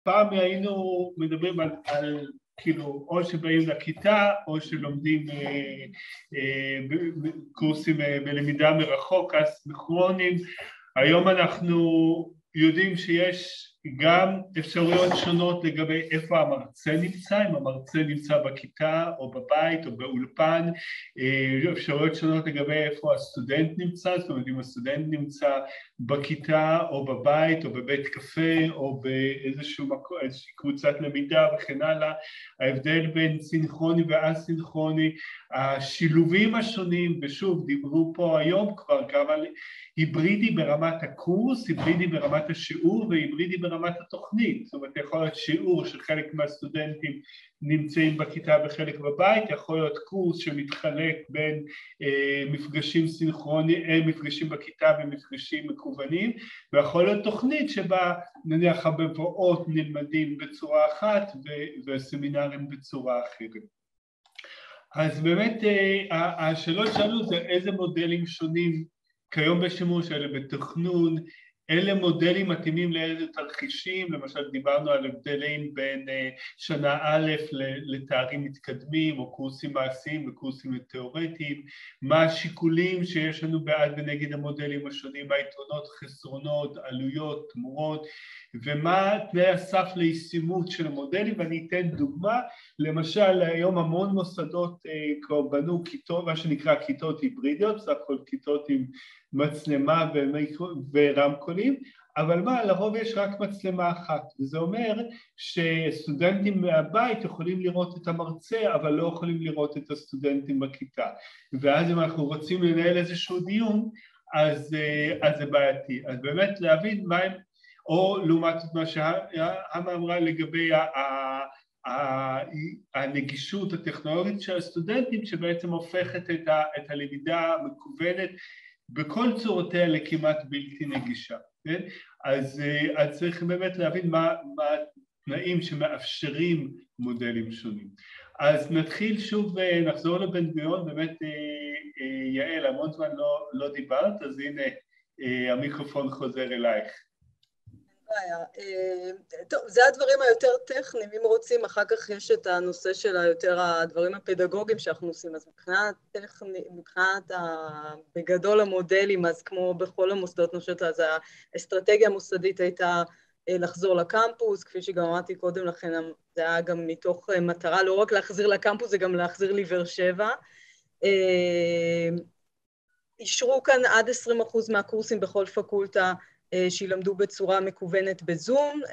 פעם היינו מדברים על כאילו, או שבאים לכיתה, או שלומדים קורסים בלמידה מרחוק, אסינכרונים. היום אנחנו יודעים שיש גם אפשרויות שונות לגבי איפה המרצה נמצא, אם המרצה נמצא בכיתה או בבית או באולפן, אפשרויות שונות לגבי איפה הסטודנט נמצא, זאת אומרת אם הסטודנט נמצא בכיתה או בבית או בבית קפה או באיזושהי קבוצת למידה וכן הלאה. ההבדל בין סינכרוני ואסינכרוני, השילובים השונים, ושוב דיברו פה היום כבר גם על היברידי ברמת הקורס, היברידי ברמת השיעור והיברידי ברמת התוכנית. זאת אומרת, יכול להיות שיעור שחלק מהסטודנטים נמצאים בכיתה וחלק בבית, יכול להיות קורס שמתחלק בין מפגשים סינכרוניים, מפגשים בכיתה ומפגשים מקוונים, ויכול להיות תוכנית שבה נניח המבואות נלמדים בצורה אחת והסמינרים בצורה אחרת. אז באמת השאלות שלנו זה איזה מודלים שונים כיום בשימוש, אלה בתכנון, אלה מודלים מתאימים לאיזה תרחישים, למשל דיברנו על הבדלים בין שנה א' לתארים מתקדמים או קורסים מעשיים וקורסים תיאורטיים, מה השיקולים שיש לנו בעד ונגד המודלים השונים, מה היתרונות, חסרונות, עלויות, תמורות, ומה תנאי הסף לישימות של המודלים. ואני אתן דוגמה, למשל היום המון מוסדות כבר בנו כיתות, מה שנקרא כיתות היברידיות, בסך הכל כיתות עם מצלמה ורמקולים, אבל מה, לרוב יש רק מצלמה אחת, וזה אומר שסטודנטים מהבית יכולים לראות את המרצה, אבל לא יכולים לראות את הסטודנטים בכיתה, ואז אם אנחנו רוצים לנהל איזשהו דיון, אז זה בעייתי. אז באמת להבין מה הם, או לעומת מה שהמה אמרה לגבי הנגישות הטכנולוגית של הסטודנטים, שבעצם הופכת את הלמידה המקוונת בכל צורותיה לכמעט בלתי נגישה. כן? אז צריך באמת להבין מה התנאים שמאפשרים מודלים שונים. אז נתחיל שוב, נחזור לבן גוריון, באמת יעל, המון זמן לא דיברת, אז הנה המיקרופון חוזר אלייך. טוב, זה הדברים היותר טכניים, אם רוצים, אחר כך יש את הנושא של היותר הדברים הפדגוגיים שאנחנו עושים, אז מבחינת בגדול המודלים, אז כמו בכל המוסדות נושאת, אז האסטרטגיה המוסדית הייתה לחזור לקמפוס, כפי שגם אמרתי קודם לכן, זה היה גם מתוך מטרה לא רק להחזיר לקמפוס, זה גם להחזיר לבאר שבע. אישרו כאן עד 20% מהקורסים בכל פקולטה, שילמדו בצורה מקוונת בזום,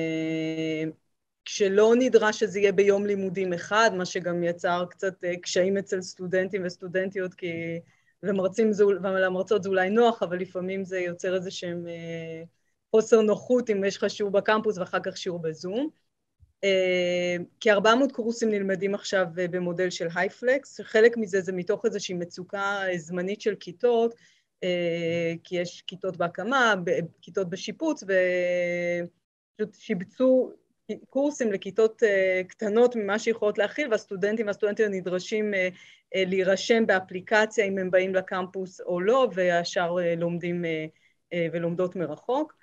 כשלא נדרש שזה יהיה ביום לימודים אחד, מה שגם יצר קצת קשיים אצל סטודנטים וסטודנטיות, ולמרצות זה אולי נוח, אבל לפעמים זה יוצר איזה שהם חוסר נוחות אם יש לך שיעור בקמפוס ואחר כך שיעור בזום. כ-400 קורסים נלמדים עכשיו במודל של הייפלקס, חלק מזה זה מתוך איזושהי מצוקה זמנית של כיתות, כי יש כיתות בהקמה, כיתות בשיפוץ, ופשוט שיבצו קורסים לכיתות קטנות ממה שיכולות להכיל, והסטודנטים והסטודנטים נדרשים להירשם באפליקציה אם הם באים לקמפוס או לא, והשאר לומדים ולומדות מרחוק.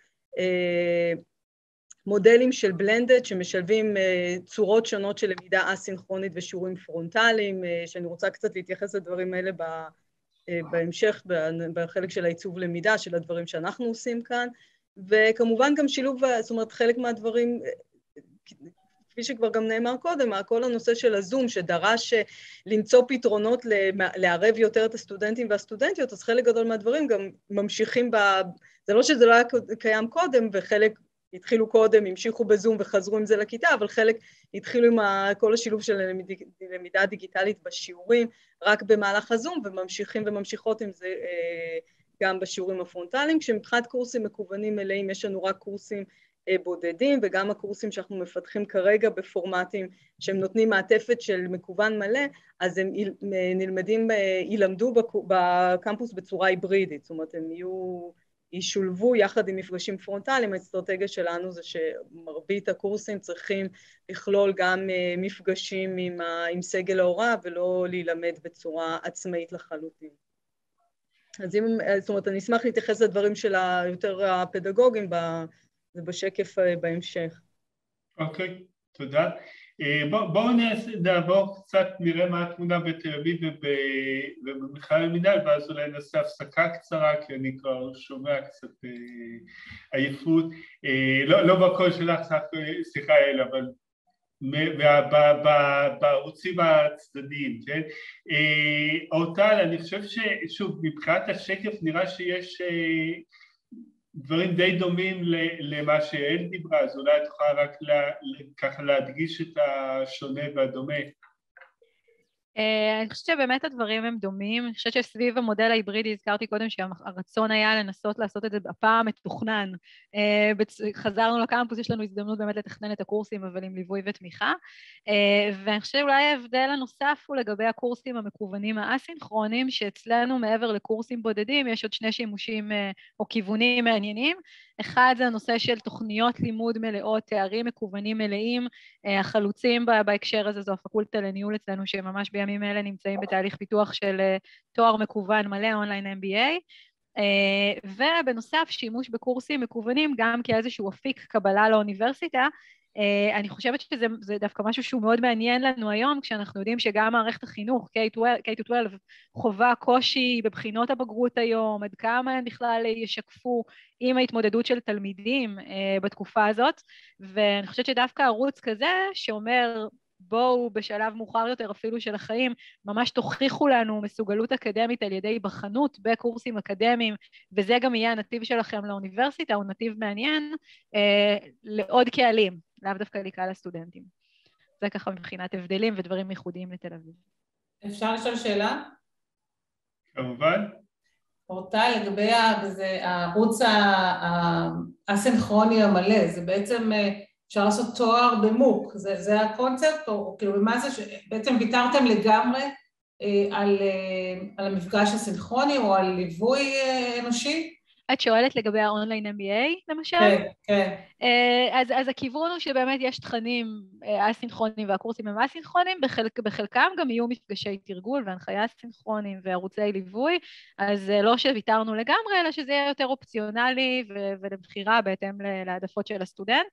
מודלים של בלנדד שמשלבים צורות שונות של למידה אסינכרונית ושיעורים פרונטליים, שאני רוצה קצת להתייחס לדברים האלה בהמשך, בחלק של העיצוב למידה, של הדברים שאנחנו עושים כאן, וכמובן גם שילוב, זאת אומרת, חלק מהדברים, כפי שכבר גם נאמר קודם, כל הנושא של הזום, שדרש למצוא פתרונות לערב יותר את הסטודנטים והסטודנטיות, אז חלק גדול מהדברים גם ממשיכים זה לא שזה לא היה קיים קודם, וחלק התחילו קודם, המשיכו בזום וחזרו עם זה לכיתה, אבל חלק התחילו עם כל השילוב של למידה דיגיטלית בשיעורים, רק במהלך הזום, וממשיכים וממשיכות עם זה גם בשיעורים הפרונטליים, כשמבחינת קורסים מקוונים מלאים, יש לנו רק קורסים בודדים, וגם הקורסים שאנחנו מפתחים כרגע בפורמטים, שהם נותנים מעטפת של מקוון מלא, אז הם ילמדו בקמפוס בצורה היברידית, זאת אומרת, הם ישולבו יחד עם מפגשים פרונטליים. האסטרטגיה שלנו זה שמרבית הקורסים צריכים לכלול גם מפגשים עם סגל ההוראה, ולא להילמד בצורה עצמאית לחלוטין. אז זאת אומרת, אני אשמח להתייחס לדברים של היותר הפדגוגיים, זה בשקף בהמשך. אוקיי, תודה. בואו נעבור קצת, נראה מה התמונה בתל אביב ובמכללה למינהל, ואז אולי נעשה הפסקה קצרה, כי אני כבר שומע קצת עייפות. לא בקול שלך, סליחה אל, אבל בערוצים הצדדיים, כן? אורטל, אני חושב ששוב, מבחינת השקף נראה שיש דברים די דומים למה שאל דיברה, אז אולי את יכולה רק ככה להדגיש את השונה והדומה. אני חושבת שבאמת הדברים הם דומים, אני חושבת שסביב המודל ההיברידי הזכרתי קודם שהרצון היה לנסות לעשות את זה הפעם מתוכנן, חזרנו לקמפוס, יש לנו הזדמנות באמת לתכנן את הקורסים אבל עם ליווי ותמיכה, ואני חושבת שאולי ההבדל הנוסף הוא לגבי הקורסים המקוונים האסינכרונים, שאצלנו מעבר לקורסים בודדים יש עוד שני שימושים או כיוונים מעניינים, אחד זה הנושא של תוכניות לימוד מלאות, תארים מקוונים מלאים, החלוצים בהקשר הזה זו הפקולטה לניהול אצלנו שממש בימים אלה נמצאים בתהליך פיתוח של תואר מקוון מלא אונליין MBA, ובנוסף שימוש בקורסים מקוונים גם כאיזשהו אפיק קבלה לאוניברסיטה, אני חושבת שזה דווקא משהו שהוא מאוד מעניין לנו היום, כשאנחנו יודעים שגם מערכת החינוך, K-12, חובה קושי בבחינות הבגרות היום, עד כמה הם בכלל ישקפו עם ההתמודדות של תלמידים בתקופה הזאת, ואני חושבת שדווקא ערוץ כזה שאומר, בואו בשלב מאוחר יותר אפילו של החיים, ממש תוכיחו לנו מסוגלות אקדמית על ידי בחנות בקורסים אקדמיים, וזה גם יהיה הנתיב שלכם לאוניברסיטה, הוא נתיב מעניין לעוד קהלים, לאו דווקא לקהל הסטודנטים. זה ככה מבחינת הבדלים ודברים ייחודיים לתל אביב. אפשר לשאול שאלה? כמובן. אורטל, לגבי הערוץ הסינכרוני המלא, זה בעצם אפשר לעשות תואר במוק, זה הקונספט, או כאילו מה זה שבעצם ויתרתם לגמרי על המפגש הסינכרוני או על ליווי אנושי? את שואלת לגבי האונליין MBA למשל? כן, כן. אז הכיוון הוא שבאמת יש תכנים אסינכרונים והקורסים הם אסינכרונים, בחלקם גם יהיו מפגשי תרגול והנחיה אסינכרונים וערוצי ליווי, אז לא שוויתרנו לגמרי, אלא שזה יהיה יותר אופציונלי ולבחירה בהתאם להעדפות של הסטודנט,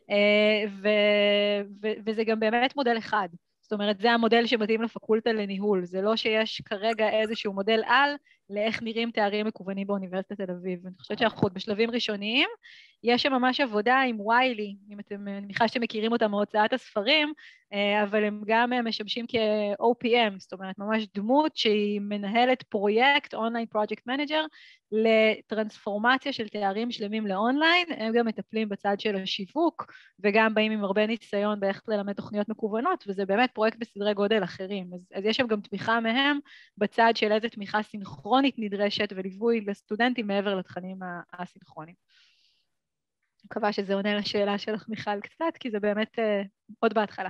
וזה גם באמת מודל אחד. זאת אומרת, זה המודל שמתאים לפקולטה לניהול, זה לא שיש כרגע איזשהו מודל על לאיך נראים תארים מקוונים באוניברסיטת תל אביב. אני חושבת שאנחנו בשלבים ראשוניים, יש שם ממש עבודה עם ויילי, אני מניחה שאתם מכירים אותם מהוצאת הספרים, אבל הם גם משמשים כ-OPM, זאת אומרת, ממש דמות שהיא מנהלת פרויקט, אונליין פרויקט מנג'ר, לטרנספורמציה של תארים שלמים לאונליין, הם גם מטפלים בצד של השיווק, וגם באים עם הרבה ניסיון באיך ללמד תוכניות מקוונות, וזה באמת פרויקט בסדרי גודל אחרים. אז יש שם גם תמיכה מהם, בצד של איזה תמיכה סינכרונית נדרשת, וליווי לסטודנטים מעבר לתכנים הסינכרונים. אני מקווה שזה עונה לשאלה שלך מיכל קצת, כי זה באמת עוד בהתחלה.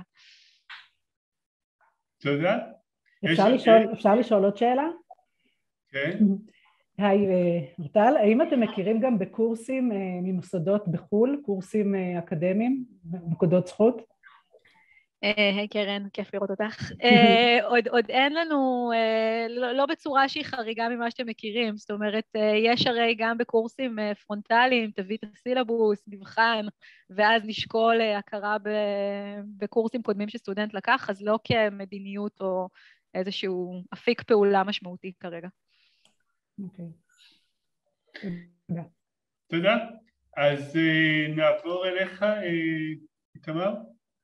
תודה. אפשר לשאול עוד שאלה? כן. היי, אורטל, האם אתם מכירים גם בקורסים ממוסדות בחו"ל, קורסים אקדמיים, נקודות זכות? היי קרן, כיף לראות אותך. עוד אין לנו, לא בצורה שהיא חריגה ממה שאתם מכירים, זאת אומרת, יש הרי גם בקורסים פרונטליים, תביא את הסילבוס, נבחן, ואז נשקול הכרה בקורסים קודמים שסטודנט לקח, אז לא כמדיניות או איזשהו אפיק פעולה משמעותי כרגע. אוקיי. תודה. אז נעבור אליך, איתמר.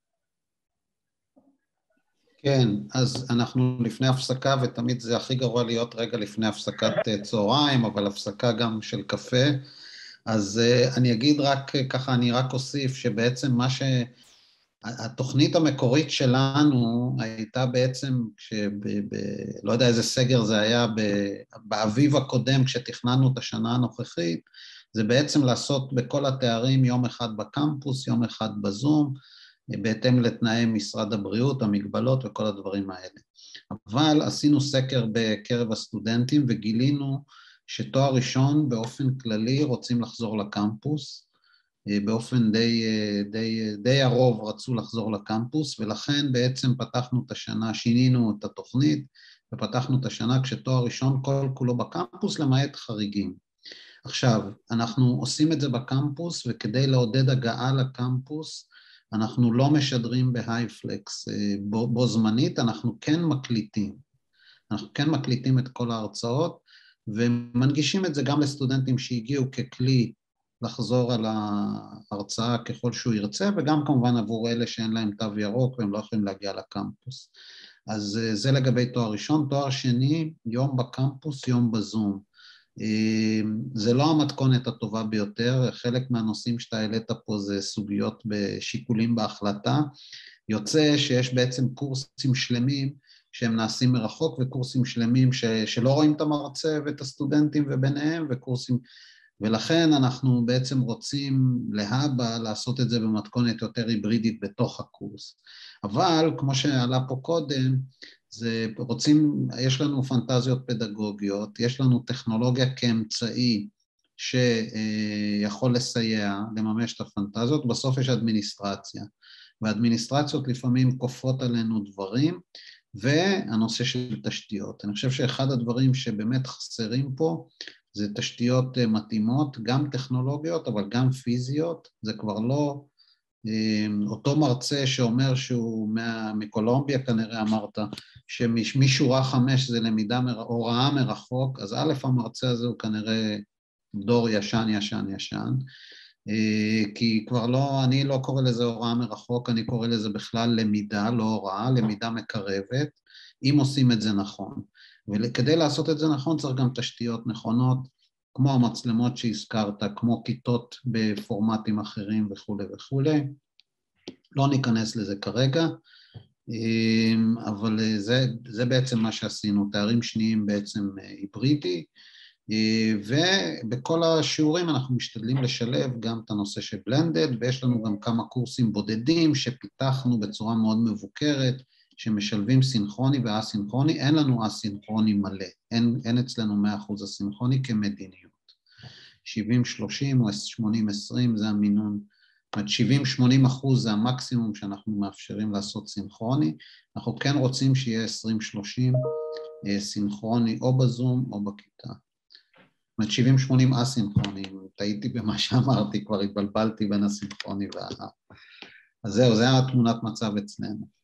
כן, אז אנחנו לפני הפסקה, ותמיד זה הכי גרוע להיות רגע לפני הפסקת צהריים, אבל הפסקה גם של קפה, אז אני אגיד רק ככה, אני רק אוסיף שבעצם התוכנית המקורית שלנו הייתה בעצם, לא יודע איזה סגר זה היה, באביב הקודם כשתכננו את השנה הנוכחית, זה בעצם לעשות בכל התארים יום אחד בקמפוס, יום אחד בזום, בהתאם לתנאי משרד הבריאות, המגבלות וכל הדברים האלה. אבל עשינו סקר בקרב הסטודנטים וגילינו שתואר ראשון באופן כללי רוצים לחזור לקמפוס, באופן די הרוב רצו לחזור לקמפוס, ולכן בעצם פתחנו את השנה, שינינו את התוכנית, ופתחנו את השנה כשתואר ראשון כל כולו בקמפוס, למעט חריגים. עכשיו, אנחנו עושים את זה בקמפוס, וכדי לעודד הגעה לקמפוס, אנחנו לא משדרים בהייפלקס בו זמנית, אנחנו כן מקליטים. אנחנו כן מקליטים את כל ההרצאות, ומנגישים את זה גם לסטודנטים שהגיעו ככלי לחזור על ההרצאה ככל שהוא ירצה, וגם כמובן עבור אלה שאין להם תו ירוק והם לא יכולים להגיע לקמפוס. אז זה לגבי תואר ראשון. תואר שני, יום בקמפוס, יום בזום. זה לא המתכונת הטובה ביותר, חלק מהנושאים שאתה העלית פה זה סוגיות בשיקולים בהחלטה, יוצא שיש בעצם קורסים שלמים שהם נעשים מרחוק, וקורסים שלמים שלא רואים את המרצה ואת הסטודנטים וביניהם, וקורסים, ולכן אנחנו בעצם רוצים להבא לעשות את זה במתכונת יותר היברידית בתוך הקורס. אבל כמו שעלה פה קודם, יש לנו פנטזיות פדגוגיות, יש לנו טכנולוגיה כאמצעי שיכול לסייע, לממש את הפנטזיות, בסוף יש אדמיניסטרציה, והאדמיניסטרציות לפעמים כופות עלינו דברים, והנושא של תשתיות. אני חושב שאחד הדברים שבאמת חסרים פה, זה תשתיות מתאימות, גם טכנולוגיות, אבל גם פיזיות, זה כבר לא אותו מרצה שאומר שהוא מקולומביה, כנראה אמרת, שמשורה 5 זה למידה, הוראה מרחוק, אז א' המרצה הזה הוא כנראה דור ישן, כי כבר לא, אני לא קורא לזה הוראה מרחוק, אני קורא לזה בכלל למידה, לא הוראה, למידה מקרבת, אם עושים את זה נכון. וכדי לעשות את זה נכון צריך גם תשתיות נכונות, כמו המצלמות שהזכרת, כמו כיתות בפורמטים אחרים וכו' וכו'. לא ניכנס לזה כרגע, אבל זה בעצם מה שעשינו, תארים שניים בעצם היברידי, ובכל השיעורים אנחנו משתדלים לשלב גם את הנושא של בלנדד, ויש לנו גם כמה קורסים בודדים שפיתחנו בצורה מאוד מבוקרת, שמשלבים סינכרוני ואסינכרוני, אין לנו אסינכרוני מלא, אין אצלנו 100% אסינכרוני כמדיניות. 70-30 או 80-20 זה המינון, זאת אומרת 70-80% זה המקסימום שאנחנו מאפשרים לעשות סינכרוני, אנחנו כן רוצים שיהיה 20-30 סינכרוני או בזום או בכיתה. זאת אומרת 70-80 אסינכרוני, טעיתי במה שאמרתי, כבר התבלבלתי בין הסינכרוני אז זהו, זה היה תמונת מצב אצלנו.